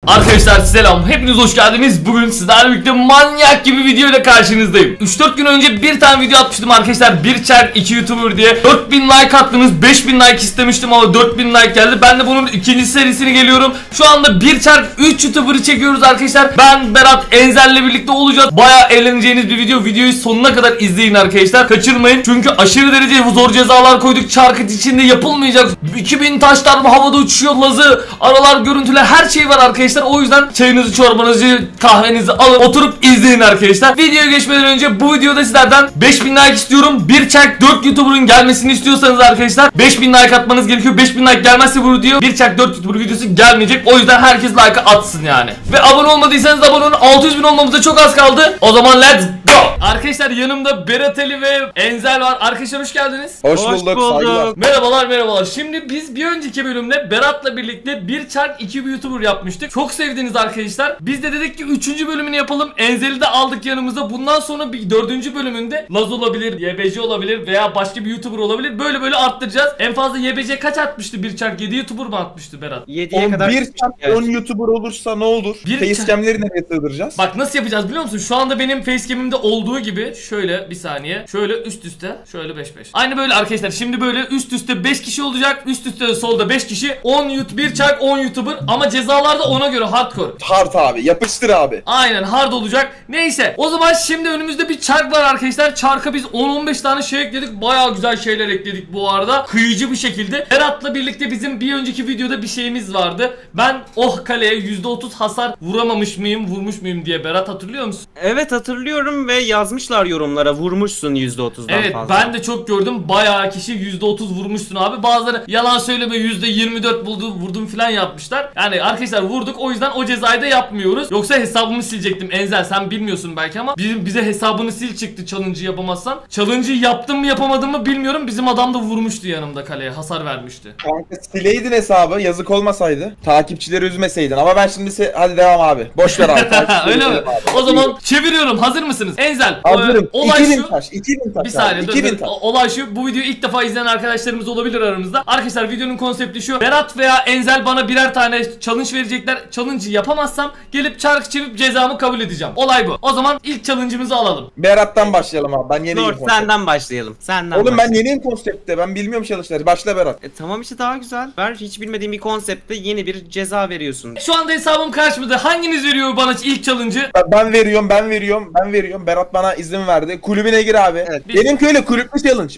Arkadaşlar selam, hepiniz hoş geldiniz. Bugün sizlerle birlikte manyak gibi video ile karşınızdayım. 3-4 gün önce bir tane video atmıştım arkadaşlar. Bir çark 2 YouTuber diye 4000 like attınız, 5000 like istemiştim ama 4000 like geldi. Ben de bunun ikinci serisini geliyorum. Şu anda bir çark 3 YouTuber'ı çekiyoruz arkadaşlar. Ben Berat Enzel'le birlikte olacağız. Baya eğleneceğiniz bir video. Videoyu sonuna kadar izleyin arkadaşlar, kaçırmayın. Çünkü aşırı derece zor cezalar koyduk. Çarkıt içinde yapılmayacak. 2000 taşlar havada uçuyor, lazı, aralar, görüntüler, her şey var arkadaşlar. O yüzden çayınızı, çorbanızı, kahvenizi alın, oturup izleyin arkadaşlar. Videoya geçmeden önce bu videoda sizlerden 5000 like istiyorum. Bir çark 4 YouTuber'ın gelmesini istiyorsanız arkadaşlar 5000 like atmanız gerekiyor. 5000 like gelmezse bu video bir çark 4 YouTuber videosu gelmeyecek. O yüzden herkes like atsın yani. Ve abone olmadıysanız abone olun. 600.000 olmamıza çok az kaldı. O zaman let's go. Arkadaşlar yanımda Berat Ali ve Enzel var. Arkadaşlar hoş geldiniz. Hoş bulduk. Saygılar. Merhabalar. Şimdi biz bir önceki bölümde Berat'la birlikte bir çark 2 YouTuber yapmıştık. Çok sevdiniz arkadaşlar. Biz de dedik ki 3. bölümünü yapalım. Enzel'i de aldık yanımıza. Bundan sonra bir 4. bölümünde Laz olabilir, YBC olabilir veya başka bir YouTuber olabilir. Böyle arttıracağız. En fazla YBC kaç atmıştı bir çark? 7 YouTuber mı atmıştı Berat? 7'ye kadar. Bir çark 10 YouTuber olursa ne olur? Facecam'leri nereye sığdıracağız? Bak nasıl yapacağız biliyor musun? Şu anda benim facecam'imde olduğu gibi şöyle bir saniye. Şöyle üst üste. Şöyle 5-5. Aynı böyle arkadaşlar. Şimdi böyle üst üste 5 kişi olacak. Üst üste de solda 5 kişi. 10 bir çark 10 YouTuber ama cezalar da ona göre hardcore. Hard abi. Yapıştır abi. Aynen hard olacak. Neyse. O zaman şimdi önümüzde bir çark var arkadaşlar. Çarka biz 10-15 tane şey ekledik. Bayağı güzel şeyler ekledik bu arada. Kıyıcı bir şekilde. Berat'la birlikte bizim bir önceki videoda bir şeyimiz vardı. Ben kaleye %30 hasar vuramamış mıyım, vurmuş muyum diye. Berat hatırlıyor musun? Evet hatırlıyorum ve yazmışlar yorumlara vurmuşsun %30'dan evet, fazla. Ben de çok gördüm. Bayağı kişi %30 vurmuşsun abi. Bazıları yalan söyleme %24 vurdum falan yapmışlar. Yani arkadaşlar vurduk. O yüzden o cezayı da yapmıyoruz. Yoksa hesabımı silecektim. Enzel sen bilmiyorsun belki ama bize hesabını sil çıktı challenge'ı yapamazsan. Challenge'ı yaptım mı yapamadım mı bilmiyorum. Bizim adam da vurmuştu yanımda kaleye. Hasar vermişti. Kanka sileydin hesabı. Yazık olmasaydı. Takipçileri üzmeseydin. Ama ben şimdi hadi devam abi. Boş ver abi. Öyle mi? Abi. O zaman çeviriyorum. Hazır mısınız? Enzel. Hazırım. Olay 2000 şu. taş. 2000 taş. Bir saniye. 2000 taş. Olay şu. Bu videoyu ilk defa izleyen arkadaşlarımız olabilir aramızda. Arkadaşlar videonun konsepti şu. Berat veya Enzel bana birer tane challenge verecekler. Challenge'ı yapamazsam gelip çark çevirip cezamı kabul edeceğim. Olay bu. O zaman ilk challenge'ımızı alalım. Berat'tan başlayalım abi. Ben yeniyim konsepte. Senden başlayalım. Oğlum ben yeniyim konsepte. Ben bilmiyorum challenge'ları. Başla Berat. Tamam işte daha güzel. Ben hiç bilmediğim bir konseptte yeni bir ceza veriyorsun. Şu anda hesabım karşımda. Hanginiz veriyor bana ilk challenge'ı? Ben veriyorum. Berat bana izin verdi. Kulübüne gir abi. Evet, benimki öyle kulüplü challenge.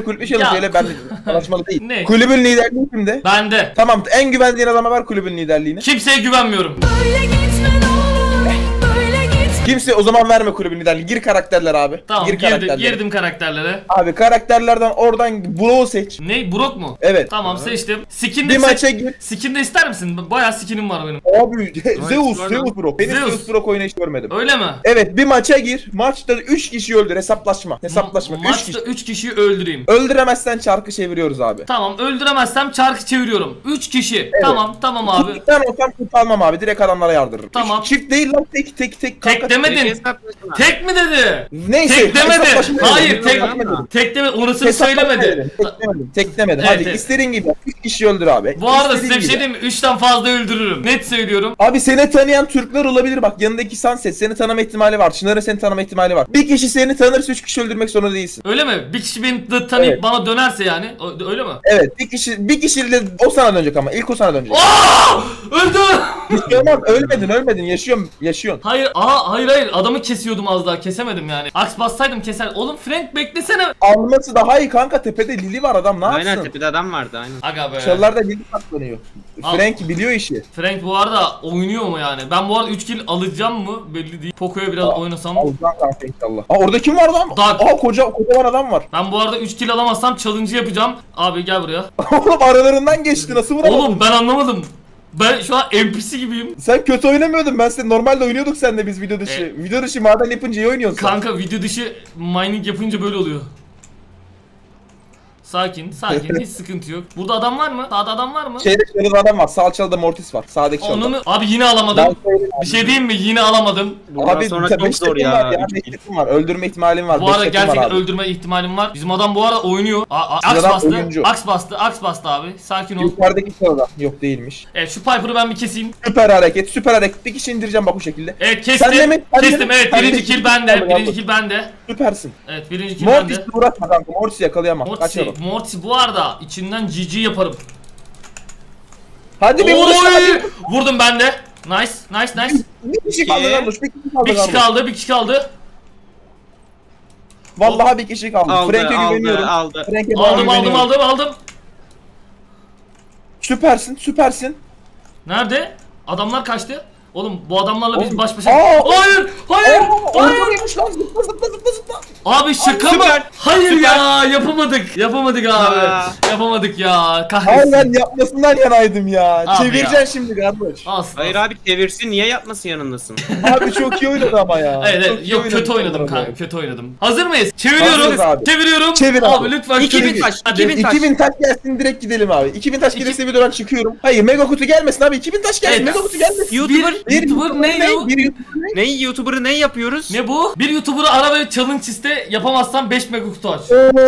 Öyle ben anlaşmalı değil. Ne? Kulübün liderliği kimde? Bende. Tamam, en güvendiğin adama ver kulübün liderliğini. Kimseye güvenmiyorum. Kimse o zaman verme kulübün liderliğini. Gir karakterler abi. Tamam, Gir girdim karakterlere. Abi karakterlerden oradan Brock'u seç. Ne? Brock mu? Evet. Tamam, seçtim. Bir maça gir. Skin de ister misin? Bayağı skinim var benim. Abi Zeus Brock. Benim Zeus Brock oynayış görmedim. Öyle mi? Evet, bir maça gir. Maçta 3 kişi öldür. Hesaplaşma. 3 Maçta kişi. 3 kişiyi öldüreyim. Öldüremezsen çarkı çeviriyoruz abi. Tamam, öldüremezsem çarkı çeviriyorum. 3 kişi. Evet. Tamam abi. Bir tane olsam kurtarmam abi. Direkt adamlara yardırırım. Tamam. Çift değil lan, tek. Tek demedin. Tek mi dedi? Neyse. Tek demedi. Hayır, demedim. Tek demedi. Orasını söylemedi. Tek demedim. Evet, Hadi evet. istediğin gibi 3 kişi öldür abi. Bu arada size bir şey diyeyim mi? 3'ten fazla öldürürüm. Net söylüyorum. Abi seni tanıyan Türkler olabilir bak. Yanındaki Sunset seni tanıma ihtimali var. Çınar'ın seni tanıma ihtimali var. Bir kişi seni tanırsa 3 kişi öldürmek zorunda değilsin. Öyle mi? Bir kişi beni tanıyıp Evet. bana dönerse yani. Öyle mi? Evet, bir kişiyle o sana dönecek ama ilk o sana dönecek. Öldü! Tamam, ölmedin, yaşıyorsun. Hayır. Adamı kesiyordum az daha. Kesemedim yani. Aks bassaydım keser. Oğlum Frank beklesene. Alması daha iyi kanka, tepede Lili var, adam ne yapsın? Aynen, tepede adam vardı aynen. Aga be. Çalılarda Lili saklanıyor. Al. Frank biliyor işi. Frank bu arada oynuyor mu yani? Ben bu arada 3 kill alacağım mı belli değil. Poco'ya biraz oynasam. Alacağım kanka inşallah. Orada kim var lan? Dark. Kocaman adam var. Ben bu arada 3 kill alamazsam challenge yapacağım. Abi gel buraya. Oğlum aralarından geçti, nasıl vuramadın? Oğlum ben anlamadım. Ben şu an NPC gibiyim. Sen kötü oynamıyordun, ben sen normalde oynuyorduk seninle biz video dışı. Video dışı maden yapınca iyi oynuyorsun. Kanka video dışı mining yapınca böyle oluyor. Sakin sakin hiç sıkıntı yok. Burada adam var mı? Sağda adam var mı? Şeyde şöyle adam var. Sağ çalıda Mortis var. Sağdaki çalıda. Onu abi yine alamadım. Bir şey diyeyim mi? Yine alamadım. Buradan sonra çok beş zor takım ya. var 5 takım var. Öldürme ihtimalim var. Bu Beş arada takım var gerçekten abi. öldürme ihtimalim var. Bizim adam bu arada oynuyor. Aks adam bastı. oyuncu. Aks bastı abi. Sakin ol. Yukarıdaki çalıda. Yok değilmiş. Evet şu Piper'ı ben bir keseyim. Süper hareket. Bir kişi indireceğim bak bu şekilde. Evet Sen de kestim. mi? Sen de Kestim mi? evet Sen de birinci mi? kill bende. Aldın, Birinci aldın. kill bende. Süpersin. Evet birinci kill Mortis'i bende. uğraşma kanka. Mortis'i yakalayamam. Kaç yolu. Mortis bu arada içinden GG yaparım. Hadi bir vuruş Oy! hadi. Vurdum ben de. Nice. Bir kişi kaldı Garloş. Bir kişi kaldı. Vallahi bir kişi kaldı. Aldı, Frank'e güveniyorum. aldı. Frank'e bana güveniyorum. Aldım. Süpersin. Nerede? Adamlar kaçtı. Oğlum bu adamlarla biz Oğlum, baş başa... aa! Hayır! Ortadaymış lan. Zıpla. Abi şaka mı? Süper. Hayır ya yapamadık abi. Aa. Yapamadık ya. Kahretsin. Aynen yapmasından yanaydım ya. Abi Çevireceksin ya. şimdi Garloş. Aslında. Hayır abi çevirsin niye yapmasın yanındasın? Abi çok iyi oynadı ama ya. Evet, Çok iyi yok oynadı kötü oynadım bu arada. kanka kötü oynadım. Hazır mıyız? Çeviriyorum. Hazırız abi. Çeviriyorum. Çevir abi. Abi lütfen 2000 çevir. taş. Hadi. 2000 taş. 2000 taş gelsin direkt gidelim abi. 2000 taş gelirse videodan çıkıyorum. Hayır mega kutu gelmesin abi. 2000 taş gelsin Evet. mega kutu gelmesin. YouTuber Bir YouTuber ne ya? Bir YouTuber ne? ne YouTuber'ı ne yapıyoruz? Ne bu? Bir YouTuber'ı ara ve challenge iste yapamazsan 5 mega kutu aç.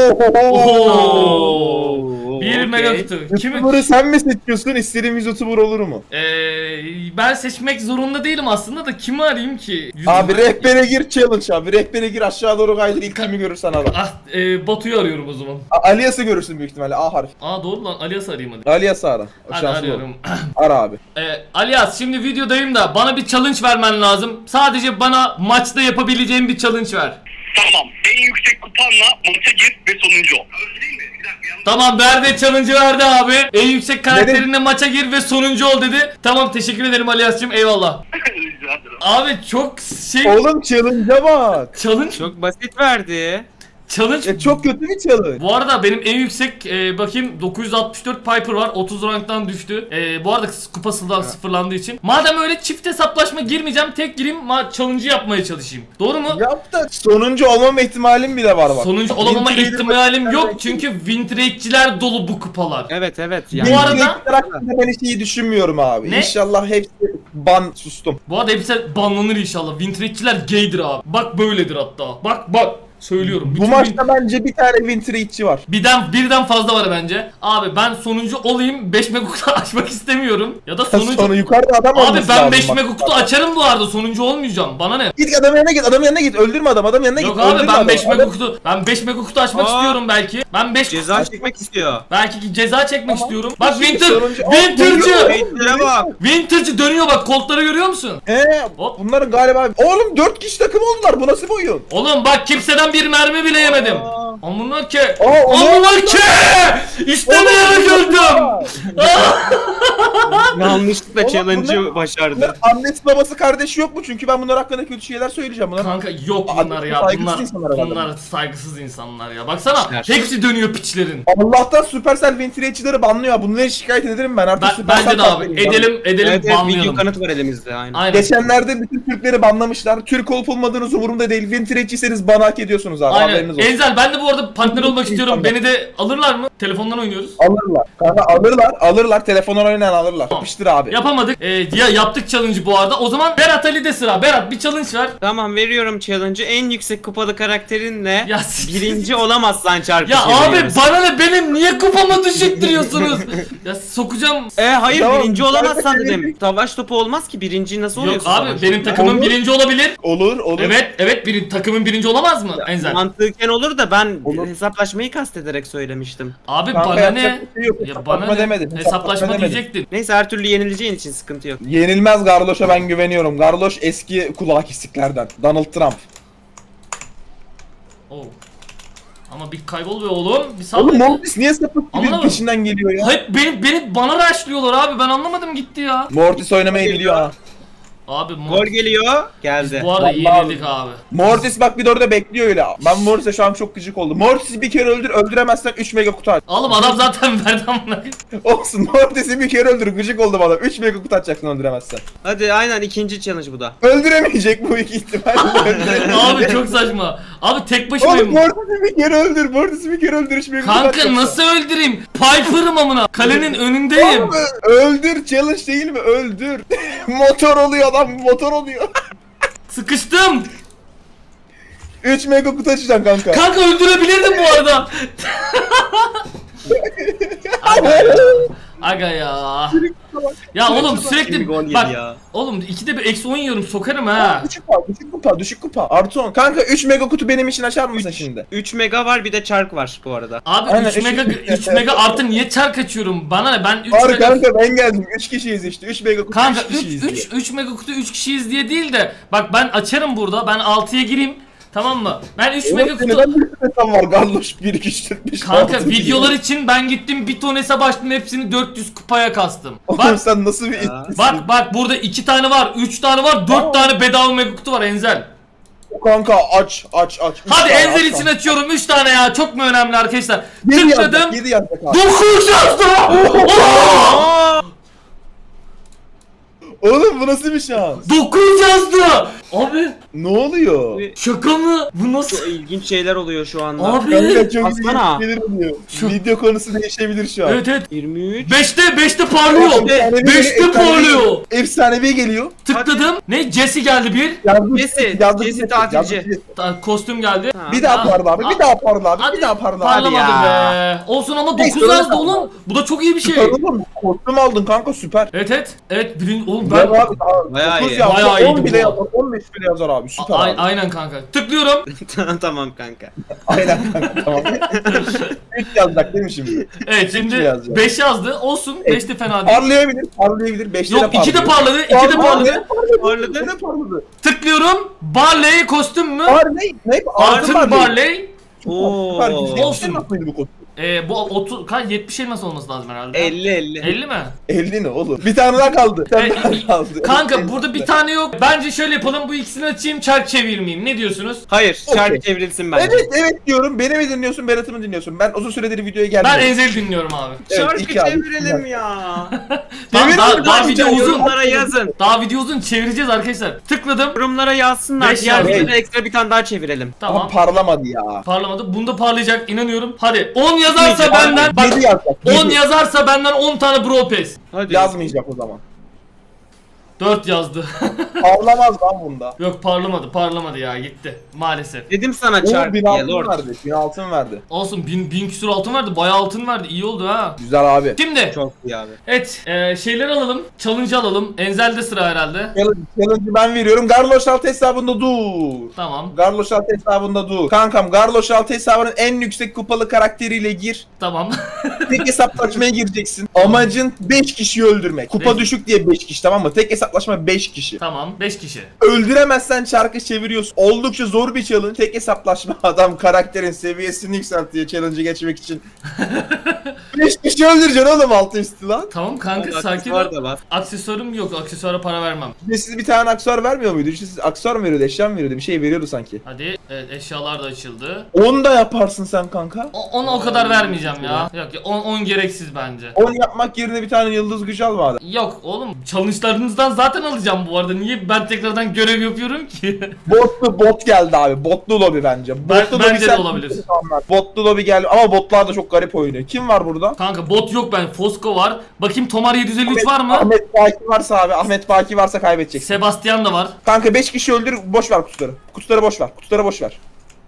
Oho. Bir okey. mega kutu. Kimi? YouTuber'ı sen mi seçiyorsun? İstediğimiz YouTuber olur mu? Ben seçmek zorunda değilim aslında da kimi arayayım ki? Abi rehbere gir challenge abi. Rehbere gir aşağı doğru kaydır ilk kimi görürsen al. Batu'yu arıyorum o zaman. Alias'ı görürsün büyük ihtimalle A harfi. Doğru lan Alias'ı arayayım hadi. Alias'ı ara. O Hadi şanslı arıyorum. ol. Ara abi. Alias şimdi videodayım da bana bir challenge vermen lazım. Sadece bana maçta yapabileceğim bir challenge ver. Tamam. En yüksek kupanla maça gir ve sonuncu ol. Öyle değil mi? Bir dakika yanlış. Tamam verdi challenge'ı verdi abi. En yüksek karakterinle maça gir ve sonuncu ol dedi. Tamam teşekkür ederim Alias'cığım eyvallah. Rica ederim. Abi çok Oğlum challenge'a bak. challenge Çok basit verdi. Çok kötü bir challenge. Bu arada benim en yüksek bakayım 964 Piper var 30 ranktan düştü. Bu arada kupasından sıfırlandığı için. Madem öyle çift hesaplaşma girmeyeceğim tek gireyim challenge'ı yapmaya çalışayım. Doğru mu? Yap da sonuncu olmama ihtimalim bile var bak. Sonuncu olamama Wintrade'in ihtimalim yok başında- çünkü wintrade'ciler dolu bu kupalar. Evet Bu yani. arada- Wintrade'ler hakkında ben hiç iyi düşünmüyorum abi. Ne? İnşallah hepsi ban sustum. Bu arada hepsi banlanır inşallah. Wintrade'ciler gaydir abi. Bak böyledir hatta. Bak söylüyorum. Bu Bütün maçta bence bir tane Wintrade'ci var. birden fazla var bence. Abi ben sonuncu olayım 5 mega kutu açmak istemiyorum. Ya da sonuncu... Sonu yukarıda adam Abi olması ben lazım 5 bak. mega kutu açarım bu arada sonuncu olmayacağım. Bana ne? Git adamın yanına git. Öldürme adam yanına Yok git. abi öldürme ben adamı. 5 mega Adam- kutu açmak istiyorum belki. Ben 5 Ceza çekmek istiyor. belki ceza çekmek Tamam. istiyorum. Bak Sonuncu- Winter'cı. Beytlere bak. Winter'cı dönüyor bak koltukları görüyor musun? Hop. Bunların galiba... Oğlum 4 kişi takım oldular. Bu nasıl bir oyun? Oğlum bak kimseden bir mermi bile yemedim. Amına ki. onu- Amına ki. İstemeyerek öldüm. Yanlışlıkla Oğlum, challenge'ı başardı. Bunların annesi babası kardeşi yok mu? Çünkü ben bunlar hakkında kötü şeyler söyleyeceğim. Bunlar... Kanka yok bunlar ya. Saygısız insanlar herhalde. Bunlar saygısız insanlar ya. Baksana İşler. hepsi dönüyor piçlerin. Allah'tan Supercell Wintrade'cileri banlıyor. Bunları şikayet ederim ben. Artık Supercell Bence de abi. patlayayım. Edelim Evet video banlayalım. kanıt var elimizde aynen. Aynen. Geçenlerde bütün Türkleri banlamışlar. Türk olup olmadığınız umurumda değil. Wintrade'ciyseniz bana hak ediyorsunuz abi. Aynen. Haberiniz olsun. Enzel ben de bu arada partner olmak istiyorum. Beni de alırlar mı? Telefondan oynuyoruz. Alırlar. Kanka alırlar. Telefondan oynayan alırlar. Yapıştır abi. Yapamadık. Ya yaptık challenge'ı bu arada. O zaman Berat Ali'de sıra. Berat bir challenge ver. Tamam veriyorum challenge'ı. En yüksek kupalı karakterinle Ya siktir. birinci olamazsan çarpı Ya abi çeviriyoruz. bana ne benim niye kupamı düşürttürüyorsunuz? Ya sokacağım. Hayır Tamam, birinci olamazsan çarpı dedim. çevir. Savaş topu olmaz ki birinci nasıl Yok oluyorsun? abi savaş benim topu? takımım Olur. birinci olabilir. Olur. Evet takımın birinci olamaz mı Enzel? Mantıken olur da ben Olur. hesaplaşmayı kastederek söylemiştim. Abi Kanka bana yapacak ne? bir şey yok. Ya bana Hesaplaşma ne? demedin. Hesaplaşma demedin. diyecektin. Neyse her türlü yenileceğin için sıkıntı yok. Yenilmez Garloş'a ben güveniyorum. Garloş eski kulağı kesiklerden. Donald Trump. Oo. Ama bir kaybol be oğlum. Bir sal. Oğlum Mortis niye sapık gibi Anlamadım. peşinden geliyor ya? Hep beni bana rushlıyorlar abi. Ben anlamadım gitti ya. Mortis oynamayı biliyor ha. Abi Gol geliyor. Geldi. bu arada Vallahi yenildik abi. Mortis bak bir de orada bekliyor öyle. Ben Mortis'e şu an çok gıcık oldum. Mortis'i bir kere öldüremezsen 3 mega kutu aç. Oğlum adam zaten verdi amına. Olsun Mortis'i bir kere öldür, gıcık oldum adam. 3 mega kutu açacaksın öldüremezsen. Hadi aynen ikinci challenge bu da. Öldüremeyecek bu iki ihtimalle. Abi çok saçma. Abi tek Oğlum başımayım. Mortis'i bir kere öldür, Mortis'i bir kere öldür 3 mega kutu Kanka açacaksın. nasıl öldüreyim? Piper'ım amına. Kalenin önündeyim. Oğlum, öldür, challenge değil mi? Öldür. Motor oluyor adam, motor oluyor. Sıkıştım. 3 mega kutu açacaksın kanka. Kanka öldürebilirdim bu arada. Aga ya. Aga ya. Ya oğlum Şimdi sürekli gol yedi bak. ya. Oğlum ikide bir eksi 10 yiyorum sokarım ha. Düşük kupa. Artı 10. Kanka 3 mega kutu benim için açar mısın şimdi? 3 mega var bir de çark var bu arada. Abi Aynen, 3 mega artı niye çark açıyorum? Bana ne? Ben 3 Var mega kanka ben geldim. 3 kişiyiz işte. 3 mega kutu Kanka 3 kişiyiz. diye. 3 mega kutu 3 kişiyiz diye değil de bak ben açarım burada. Ben 6'ya gireyim. Tamam mı? Ben 3 mega Oğlum, kutu neden bir hesap var? Garloş 1 2 3 4 5 kanka videolar için ben gittim bir ton hesap açtım hepsini 400 kupaya kastım. Oğlum Bak sen nasıl bir Ya. itlisin? bak burada 2 tane var, 3 tane var, 4 tane bedava mega kutu var Enzel. Kanka aç. Üç Hadi tane Enzel aç için kanka. açıyorum 3 tane ya. Çok mu önemli arkadaşlar? 7 Tıkladım. yazacak 7 yazacak abi. 9 yazdı. Oğlum bu nasıl bir şans? 9 yazdı. Abi Ne oluyor? şaka mı? Bu nasıl? Çok ilginç şeyler oluyor şu anda. Abi. Kanka çok Baksana. ilginç şeyler oluyor. Şu- Video konusu değişebilir şu an. Evet evet. 23. 5'te parlıyor. Efsanevi 5'te geliyor, parlıyor. Efsanevi geliyor. Tıkladım. Ne? Jesse geldi bir. Jesse tatilci. Kostüm geldi. Ha. Bir daha parla abi. Bir daha parla abi. Hadi. Bir daha parla abi. Parlamadı ya. be. Olsun ama Neyse, 9 öyle yazdı kaldı. oğlum. Bu da çok iyi bir şey. Süper oğlum. Kostüm aldın kanka süper. Evet evet. Evet bilin oğlum Ben ben abi Bayağı iyi. Bayağı iyiydi 10 bu. bile yazar, 15 bile yazar abi. Süper abi. aynen kanka. Tıklıyorum. Tamam kanka. Aynen kanka tamam. 3 yazacak değil mi şimdi? Evet Üç şimdi yazacak. 5 yazdı. Olsun. 5 de fena değil. Parlayabilir. 5'te Yok 2 de parladı. 2 de parladı. Parladı. Ne parladı? Tıklıyorum. Barley kostüm mü? Ne? Altın Barley. Oo. Olsun. Olsun. Bu kostüm? Bu 30 kaç 70 elmas olması lazım herhalde. 50. 50 mi? 50 ne oğlum? Bir tane daha kaldı. Bir tane Evet, daha kaldı. Kanka burada bir tane yok. Bence şöyle yapalım. Bu ikisini açayım, çark çevirmeyeyim. Ne diyorsunuz? Hayır, Okey. çark çevrilsin bence. Evet diyorum. Beni mi dinliyorsun, Berat'ı mı dinliyorsun? Ben uzun süredir videoya Ben gelmiyorum. Enzel'i dinliyorum abi. Evet, Çarkı iki abi. çevirelim ya. Tamam, Çevirelim daha abi, video uzun. Yorumlara yazın. Daha video uzun çevireceğiz arkadaşlar. Tıkladım. Yorumlara yazsınlar. Beş Diğer yazdı. videoda ekstra bir tane daha çevirelim. Tamam. Ama parlamadı ya. Parlamadı. Bunda parlayacak inanıyorum. Hadi 10 yazarsa Abi, benden bak 7 yazacak. 10 yazarsa benden 10 tane bro pass. Hadi. Yazmayacak o zaman. 4 yazdı. Parlamaz lan bunda. Yok parlamadı ya gitti maalesef. Dedim sana Oğlum çark 1000 diye altın Lord. verdi. 1000 altın verdi. Olsun 1000 küsur altın verdi. Bayağı altın verdi. İyi oldu ha. Güzel abi. Şimdi Çok iyi abi. evet şeyler alalım. Challenge alalım. Enzel'de sıra herhalde. Challenge'ı ben veriyorum. Garloş alt hesabında dur. Tamam. Garloş alt hesabında dur. Kankam Garloş alt hesabının en yüksek kupalı karakteriyle gir. Tamam. Tek hesaplaşmaya gireceksin. Amacın 5 kişiyi öldürmek. Kupa Beş. düşük diye 5 kişi tamam mı? Tek hesaplaşma 5 kişi. Tamam 5 kişi. Öldüremezsen çarkı çeviriyorsun. Oldukça zor bir challenge. Tek hesaplaşma adam karakterin seviyesini yükseltiyor challenge'ı geçmek için. 5 kişi öldüreceksin oğlum altı üstü lan. Tamam kanka sakin ol. Var da var. Aksesuarım yok. Aksesuara para vermem. Bir de siz bir tane aksesuar vermiyor muydu? Siz aksesuar mı veriyordu, eşya mı veriyordu? Bir şey veriyordu sanki. Hadi evet, eşyalar da açıldı. 10 da yaparsın sen kanka. Ona o kadar vermeyeceğim ya. Yok 10 gereksiz bence. 10 yapmak yerine bir tane yıldız gücü al madem. Yok oğlum challenge'larınızdan zaten alacağım bu arada. Niye ben tekrardan görev yapıyorum ki? Bot geldi abi. Botlu lobi bence. Botlu lobi bence de sen- olabilir. Botlu lobi geldi ama botlar da çok garip oynuyor. Kim var burada? Kanka bot yok ben. Fosco var. Bakayım Tomar 753 var mı? Ahmet Baki varsa abi. Ahmet Baki varsa kaybedeceksin. Sebastian da var. Kanka 5 kişi öldür, boş ver kutuları. Kutuları boş ver. Kutuları boş ver.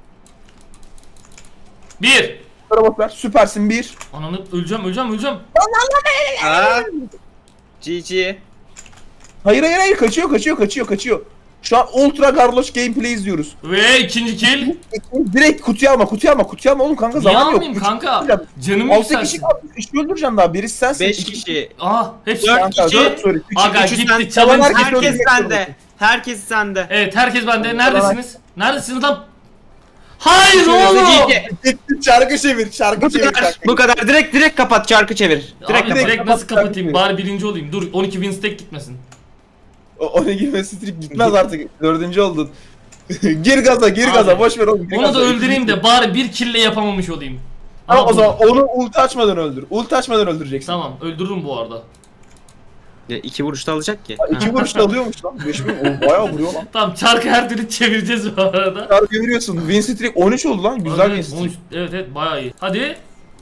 1. Kutuları boş ver. Süpersin 1. Ananı öleceğim. Ha? GG. Hayır kaçıyor. Şu an Ultra Garloş gameplay izliyoruz. Ve ikinci kill. Direkt kutuyu alma oğlum kanka Niye zaman yok. almayayım kanka? Canım 6 kişi yükselsin. kaldı. 3 öldüreceksin daha. Birisi sensin. 5 İki- kişi. Aha hepsi. Dört Kanka, kişi. 4 soru. Aga üçü gitti sen- challenge. Herkes Herkes öldürecek sende. Herkes sende. Evet herkes bende. Neredesiniz? Neredesiniz lan? Hayır oğlum. Gitti çarkı çevir. Çarkı çevir. Bu kadar. Direkt kapat çarkı çevir. Direkt Abi kapat. direkt nasıl kapat, kapatayım? kapat. Bari birinci olayım. Dur 12 win stack gitmesin. Ona girme streak gitmez artık. 4. oldun. Gir gaza Abi, boş ver oğlum. Gir Onu gaza. da öldüreyim de bari bir kille yapamamış olayım. Ama Aha, o zaman onu ulti açmadan öldür. Ulti açmadan öldüreceksin. Tamam öldürürüm bu arada. Ya 2 vuruşta alacak ki. 2 vuruşta alıyormuş lan. 5000 o bayağı vuruyor lan. Tamam çarkı her türlü çevireceğiz bu arada. Çarkı görüyorsun. Win streak 13 oldu lan. Güzel win streak. Evet bayağı iyi. Hadi.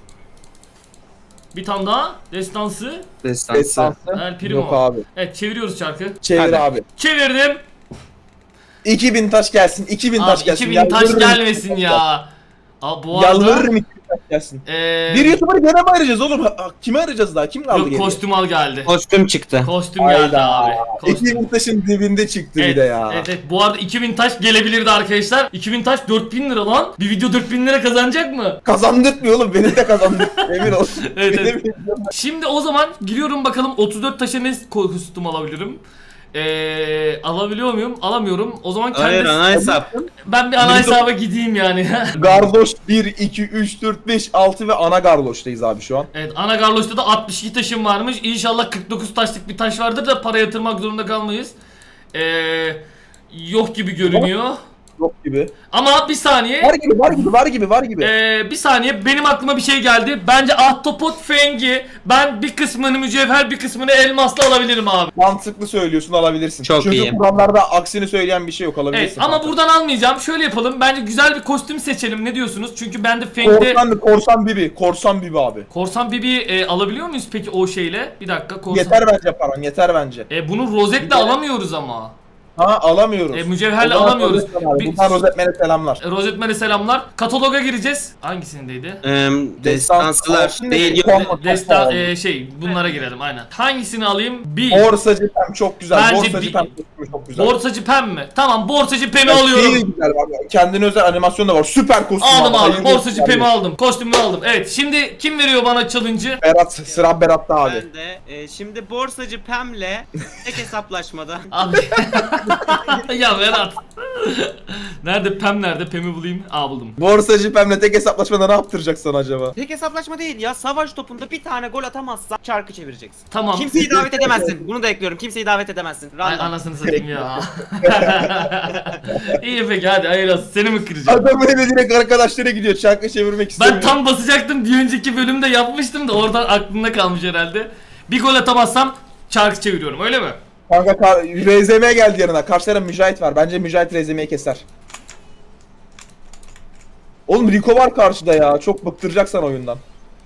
Bir tane daha. Destansı. Destansı. El Primo. Yok abi. Evet çeviriyoruz çarkı. Çevir Hadi. abi. Çevirdim. 2000 taş gelsin. 2000 taş Abi gelsin. 2000 taş Yalvarırım. gelmesin ya. Abi bu arada. Yalvarırım 2000 taş gelsin. Bir YouTuber'ı gene mi arayacağız oğlum? Kimi arayacağız daha? Kim kaldı Yok geriye? kostüm al geldi. Kostüm çıktı. Kostüm geldi Hayda. abi. Kostüm. 2000 taşın dibinde çıktı Evet, bir de ya. evet bu arada 2000 taş gelebilirdi arkadaşlar. 2000 taş 4000 lira lan. Bir video 4000 lira kazanacak mı? Kazandırtmıyor oğlum. Beni de kazandırtmıyor. Emin ol. Evet, evet. Benim- Şimdi o zaman giriyorum bakalım 34 taşa ne kostüm alabilirim. Alabiliyor muyum? Alamıyorum. O zaman Hayır ana hesap. ben bir ana hesaba gideyim yani. Garloş 1, 2, 3, 4, 5, 6 ve ana Garloş'tayız abi şu an. Evet ana Garloş'ta da 62 taşım varmış. İnşallah 49 taşlık bir taş vardır da para yatırmak zorunda kalmayız. Yok gibi görünüyor. Yok gibi. Ama bir saniye. Var gibi. Bir saniye benim aklıma bir şey geldi. Bence ahtapot fengi ben bir kısmını mücevher bir kısmını elmasla alabilirim abi. Mantıklı söylüyorsun, alabilirsin. Çok Çünkü iyi. kurallarda aksini söyleyen bir şey yok, alabilirsin. Evet ama kanka. buradan almayacağım. Şöyle yapalım. Bence güzel bir kostüm seçelim. Ne diyorsunuz? Çünkü ben de fengde Korsan Bibi abi. Korsan Bibi alabiliyor muyuz peki o şeyle? Bir dakika korsan. Yeter bence. Bunu rozetle alamıyoruz ama. Ha, alamıyoruz. Mücevherle O zaman alamıyoruz. Rozet abi. Bir- Buradan Rozetmen'e selamlar. Rozetmen'e selamlar. Kataloga gireceğiz. Hangisindeydi? Destansılar Şimdi değil. Bunlara girelim aynen. Hangisini alayım? Bir. Borsacı Pem çok güzel. Bence Borsacı bir- Pem çok güzel. Borsacı Pem mi? Tamam borsacı Pem'i Şeyi de alıyorum. güzel var. Kendine özel animasyon da var. Süper kostüm. Aldım abi. Hayırlı Borsacı olsun Pem'i abi. aldım. Kostümünü aldım. Evet şimdi kim veriyor bana challenge'ı? Berat, sıra Berat'ta abi. Ben de şimdi borsacı Pem'le tek hesaplaşmada. Abi. Ya Berat. Nerede Pem nerede? Pem'i bulayım. Buldum. Borsacı Pem'le tek hesaplaşmada ne yaptıracaksın acaba? Tek hesaplaşma değil ya, savaş topunda bir tane gol atamazsan çarkı çevireceksin. Tamam. Kimseyi davet edemezsin. Bunu da ekliyorum. Kimseyi davet edemezsin. Ay Random. anasını satayım ya. İyi peki hadi hayırlı olsun. Seni mi kıracağım? Adam böyle direkt arkadaşlara gidiyor. Çarkı çevirmek istemiyor. Ben tam basacaktım. Bir önceki bölümde yapmıştım da oradan aklımda kalmış herhalde. Bir gol atamazsam çarkı çeviriyorum öyle mi? Kanka RZM geldi yanına. Karşı tarafta Mücahit var. Bence Mücahit RZM'yi keser. Oğlum Rico var karşıda ya. Çok bıktıracaksan oyundan.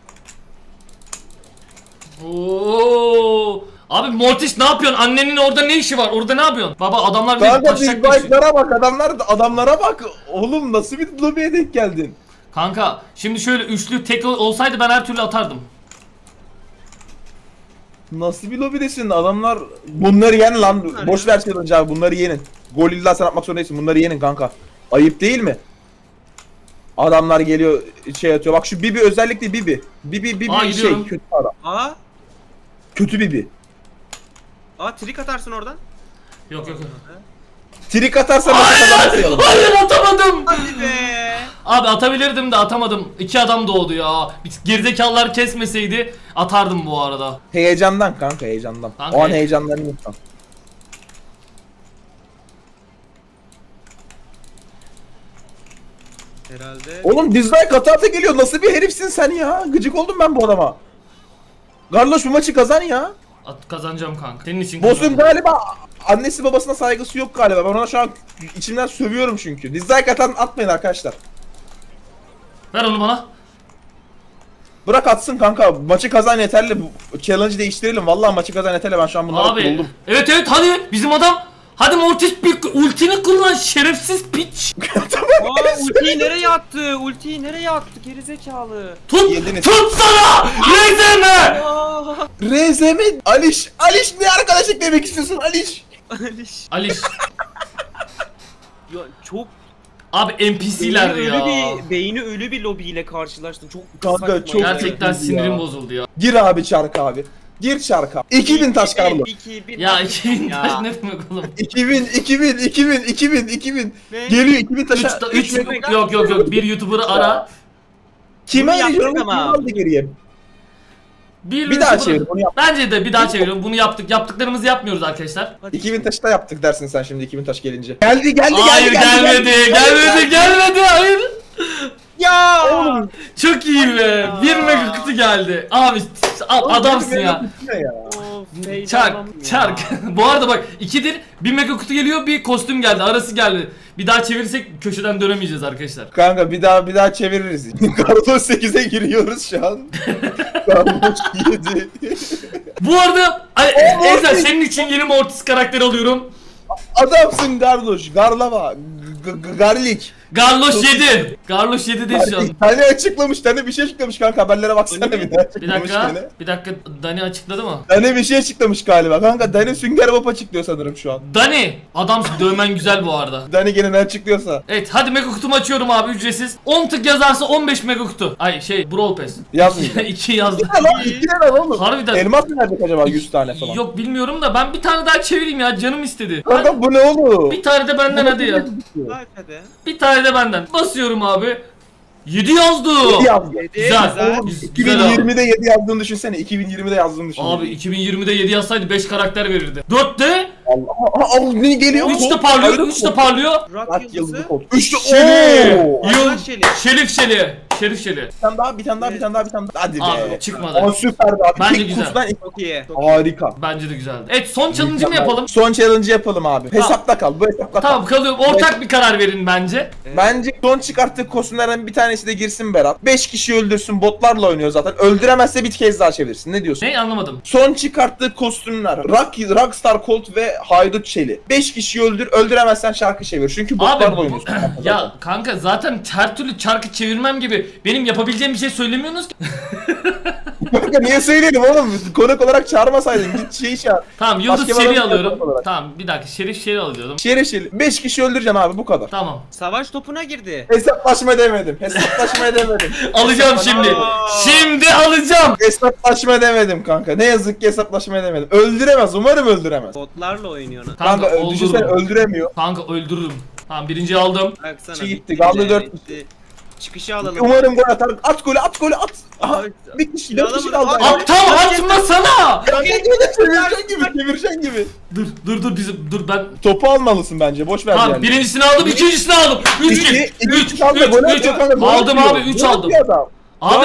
Oo. Abi Mortis ne yapıyorsun? Annenin orada ne işi var? Orada ne yapıyorsun? Baba adamlar bizi Kanka taşacak Big bir şey. Bike'lara bak. Adamlara bak. Oğlum nasıl bir lobiye denk geldin? Kanka şimdi şöyle üçlü tek olsaydı ben her türlü atardım. Nasıl bir lobidesin? Adamlar bunları yen lan. Boş ver challenge abi. Bunları yenin. Gol illa sen atmak zorundaysın. Bunları yenin kanka. Ayıp değil mi? Adamlar geliyor şey atıyor. Bak şu Bibi özellikle Bibi. Bibi gidiyorum. kötü adam. Aa, Kötü Bibi. trik atarsın oradan. Yok. Trik atarsan nasıl kazanırsın? Hayır atamadım. Hadi be. Abi atabilirdim de atamadım. 2 adam doğdu ya. Gerizekalılar kesmeseydi atardım bu arada. Heyecandan kanka, heyecandan. Kanka, O an heyecanlanıyorsan. Herhalde. Oğlum dislike ata geliyor. Nasıl bir herifsin sen ya? Gıcık oldum ben bu adama. Garloş bu maçı kazan ya. Kazanacağım kanka. Senin için Boss'un kazanacağım. galiba annesi babasına saygısı yok galiba. Ben ona şu an içimden sövüyorum çünkü. Dislike atmayın arkadaşlar. Ver onu bana. Bırak atsın kanka. Maçı kazan yeterli. Bu challenge'ı değiştirelim. Vallahi maçı kazan yeterli. Ben şu an bunlara Abi. kuruldum. Evet hadi bizim adam. Hadi Mortis bir ultini kullan şerefsiz piç. Ultiyi nereye attı? Ultiyi nereye attı? Gerizekalı. Tut sana. Rezeme. RZM Aliş ne arkadaşlık demek istiyorsun Aliş? Aliş. Ya çok Abi NPC'ler ya. beyni ölü bir lobiyle karşılaştın. Çok Kanka, saçma çok ya. Gerçekten ya. sinirim bozuldu ya. Gir abi çarka abi. Gir çarka. 2000 taş Karlo. 2000 Ya 2000 Ya. taş ne demek oğlum? 2000. Ne? Geliyor 2000 taşa. 3 megabayt. yok bir YouTuber'ı ara. Kime Bunu arayacağım? yaptık ama. Kim aldı geriye? Bir daha çevir bunu yap. Bence de bir daha çeviriyorum. Bunu yaptık. Yaptıklarımızı yapmıyoruz arkadaşlar. 2000 taşı da yaptık dersin sen şimdi 2000 taş gelince. Geldi Hayır gelmedi. Hayır. Ya. Oğlum. Çok iyi be. Bir mega kutu geldi. Abi adamsın ya. Of, Çark. Bu arada bak ikidir bir mega kutu geliyor bir kostüm geldi. Arası geldi. Bir daha çevirirsek köşeden dönemeyeceğiz arkadaşlar. Kanka bir daha çeviririz. Carlos 8'e giriyoruz şu an. Carlos 7. Bu arada Ezel senin için yeni Mortis karakteri alıyorum. Adamsın Carlos. Garlama. Garlik. Garloş 7. Garloş 7 değil şu an. Tane açıklamış. Tane bir şey açıklamış kanka. Haberlere baksana bir daha. Bir dakika Dani açıkladı mı? Dani bir şey açıklamış galiba. Kanka Dani Sünger Bob açıklıyor sanırım şu an. Dani adam dövmen güzel bu arada. Dani gene ne açıklıyorsa. Evet hadi mega kutumu açıyorum abi ücretsiz. 10 tık yazarsa 15 mega kutu. Ay Brawl Pass. Yazmayacağım. 2 yazdım. Lan 2 ne lan oğlum? Harbiden. Elmas mı verecek acaba 100 tane falan? Yok bilmiyorum da ben bir tane daha çevireyim ya canım istedi. Kanka bu ne oğlum? Bir tane de benden hadi ya. Hadi. Bir tane de benden. Basıyorum abi. 7 yazdı. 7 yazdı. Güzel. Oğlum, Güzel abi. 2020'de 7 yazdığını düşünsene. 2020'de yazdığını düşün. Abi 2020'de 7 yazsaydı 5 karakter verirdi. 4'te Allah ne geliyor? 3'te parlıyor. 3'te parlıyor. Rock Bak yıldızı yıldızı. kod. 3'te Şeli. ooo. Yıl. Şeli. Şerif Şeli. Bir tane daha. Hadi Abi be. çıkmadı. Aa süperdi abi. Bence Tek güzel. kutudan Çok iyi. harika. Bence de güzeldi. Evet son challenge'ı mı yapalım? Son challenge'ı yapalım abi. Hesapta kal. Bu hesapta kal. Tamam kalıyorum. Ortak bir karar verin bence. Bence son çıkarttığı kostümlerden bir tanesi de girsin Berat. 5 kişi öldürsün. Botlarla oynuyor zaten. Öldüremezse bir kez daha çevirsin. Ne diyorsun? Ne anlamadım. Son çıkarttığı kostümler Rockstar Colt ve Haydut Çeli. 5 kişiyi öldüremezsen şarkı çevir. Çünkü botlarla Abi oynuyorsun. ya kanka zaten her türlü çarkı çevirmem gibi benim yapabileceğim bir şey söylemiyorsunuz ki. Kanka niye söyleyelim oğlum? Konuk olarak çağırmasaydın. Git şeyi çağır. Tamam Yıldız Başka Şeli bir adam alıyorum. olarak. Tamam bir dakika Şerif Şeli alıyorum. Şerefşeli. 5 kişi öldüreceksin abi bu kadar. Tamam. Savaş topuna girdi. Hesaplaşma demedim. Hesaplaşma demedim. Alacağım şimdi. Aa. Şimdi alacağım. Hesaplaşma demedim kanka. Ne yazık ki hesaplaşma demedim. Öldüremez. Umarım öldüremez. Botlarla oynuyorsun. Kanka öldürürüm. düşünsene öldüremiyor. Kanka öldürürüm. Tamam birinciyi aldım. Baksana. Şey gitti, bitti kaldı bile, 4. bitti. Çıkışı alalım. Umarım gol atar. At golü at. Aha, Ay, bir kişi 4 kişi kaldı. At. Aptal atmasana. Kanka çevireceksin gibi. Dur dur ben. Topu almalısın bence. Boş ver Tamam yani. birincisini aldım, ikincisini aldım. 3 İki kaldı. Gol atıyor kanka. Gol Aldım atıyor. abi 3 Gol aldım. atıyor adam. Abi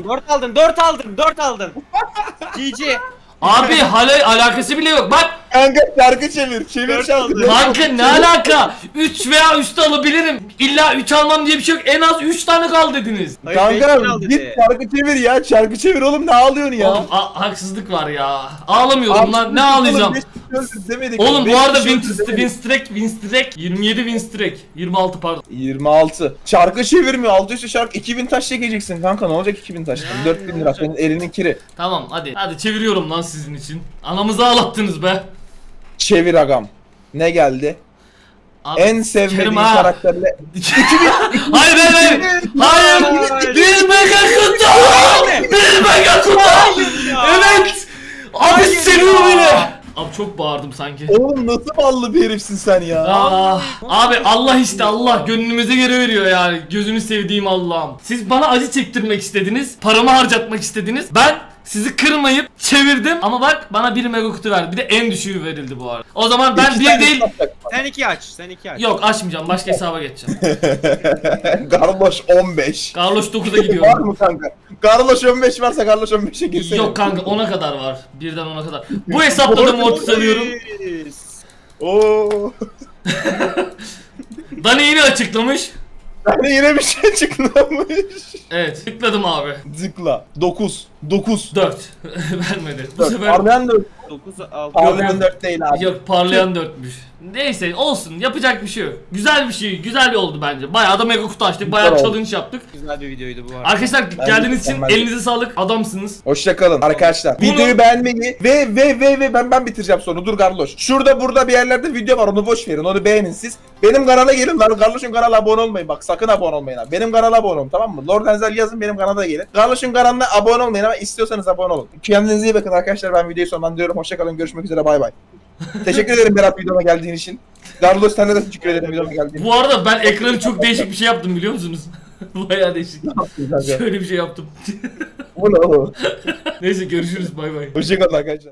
4 aldın. GG. abi hala alakası bile yok. Bak Kanka şarkı çevir. Çevir Dört şarkı. aldı. kanka ne alaka? 3 veya üstü alabilirim. İlla 3 almam diye bir şey yok. En az 3 tane kal dediniz. Hayır, beş Kanka aldı git de. şarkı çevir ya. Şarkı çevir oğlum ne ağlıyorsun ya? Oğlum haksızlık var ya. Ağlamıyorum lan. Ne ağlayacağım? Oğlum bu arada win streak 27 win streak. 26 pardon. 26. Şarkı çevirmiyor. Altı üstü şarkı 2000 taş çekeceksin kanka. Ne olacak 2000 taştan? 4000 lira. Senin elinin kiri. Tamam hadi. Hadi çeviriyorum lan sizin için. Anamızı ağlattınız be. Çevir agam. Ne geldi? Abi, En sevmediğin sikerim ha. karakterle. Hayır. Hayır. Bir mega kutu. Bir mega kutu. Evet. Abi seviyor beni. Abi çok bağırdım sanki. Oğlum nasıl ballı bir herifsin sen ya? Abi Allah işte Allah gönlümüze göre veriyor yani. Gözünü sevdiğim Allah'ım. Siz bana acı çektirmek istediniz. Paramı harcatmak istediniz. Ben sizi kırmayıp çevirdim. Ama bak bana bir mega kutu verdi. Bir de en düşüğü verildi bu arada. O zaman ben İki bir tane değil. satacak. Sen 2 aç. Yok açmayacağım. Başka hesaba geçeceğim. Garloş 15. Carlos 9'a Var gidiyorum. mı kanka? Garloş 15 varsa Garloş 15'e girsene. Yok kanka 10'a kadar var. Birden 10'a kadar. Bu hesapta da Mortis alıyorum. Oo. Dani yine açıklamış. Yani yine bir şey çıkmamış. Evet tıkladım abi. Zıkla. 9. 9. 4. Vermedi. Bu sefer Parlayan 4. 9 6. Parlayan 4 değil abi. yok parlayan 4'müş. Neyse olsun yapacak bir şey yok. Güzel bir şey, güzel bir oldu bence. Bayağı da mega kutu açtık, bayağı Güzel oldu. challenge yaptık. Güzel bir videoydu bu arada. Arkadaşlar geldiğiniz için mükemmel. elinize sağlık, adamsınız. Hoşçakalın arkadaşlar. Bunu- Videoyu beğenmeyi ve ben bitireceğim sonra. Dur Garloş. Şurada burada bir yerlerde video var. Onu boş verin. Onu beğenin siz. Benim kanala gelin lan. Garloş'un kanalına abone olmayın. Bak sakın abone olmayın abi. Benim kanala abone olun tamam mı? Lord Enzel yazın benim kanala da gelin. Garloş'un kanalına abone olmayın ama istiyorsanız abone olun. Kendinize iyi bakın arkadaşlar. Ben videoyu sonlandırıyorum. Hoşçakalın. Görüşmek üzere. Bay bay. Teşekkür ederim Berat videoma geldiğin için. Garloş sen de teşekkür ederim videoma geldiğin için. Bu arada ben ekranı çok değişik bir şey yaptım biliyor musunuz? Bayağı değişik. Ne yaptın kanka? Şöyle bir şey yaptım. Bu ne oğlum? Neyse görüşürüz bay bay. Hoşçakalın arkadaşlar.